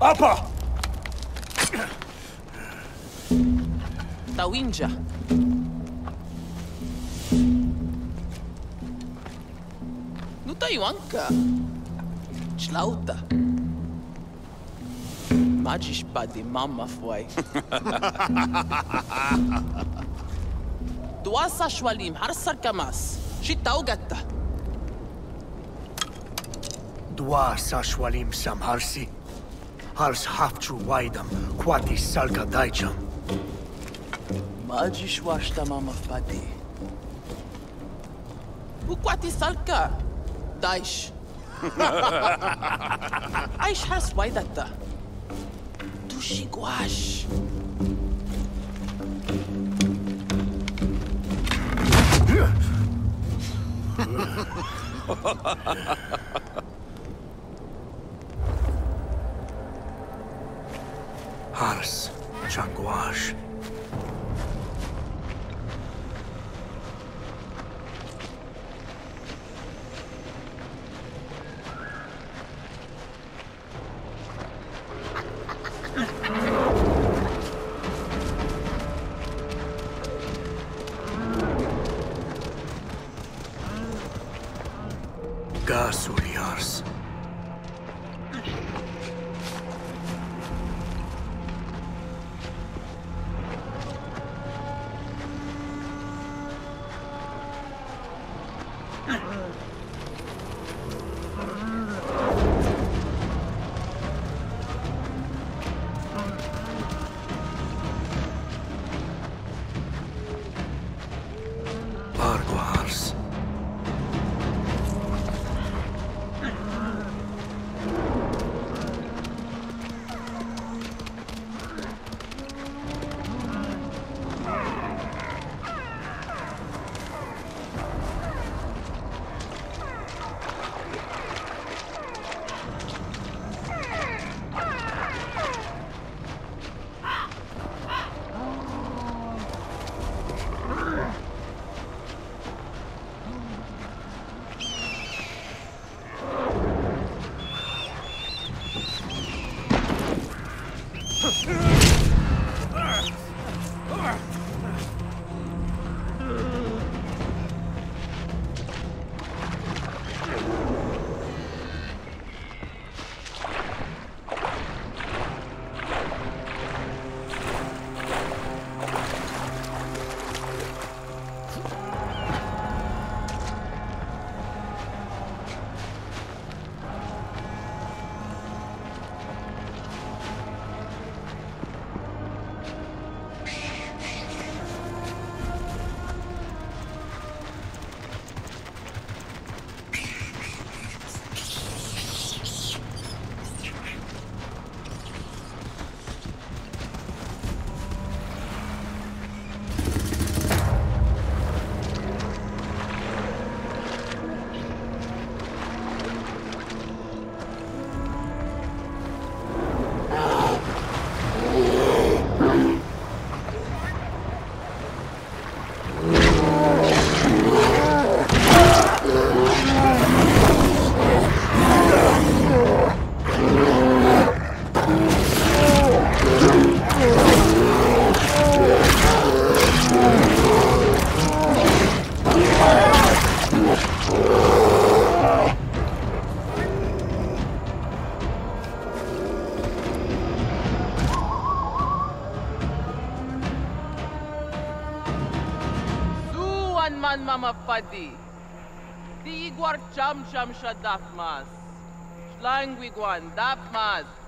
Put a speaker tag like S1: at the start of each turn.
S1: Apa!
S2: Tawinja. No Taiwan ka. Chlauta. Magisch pa de mama foi. Duasa shwalim harsar kamas. Shitau gatta.
S1: Duasa shwalim samharsi. Hars hafchu waidam kwati salka daicham.
S2: Magisch washta mama fadi. Ukwati salka. Daish. Aish hars waidata. Tushiguash.
S1: Hars Changuash. Gasuriars. Arguars.
S2: Man mama fadi. Di igwar cham cham shadafmas. Slang wigwan dafmas.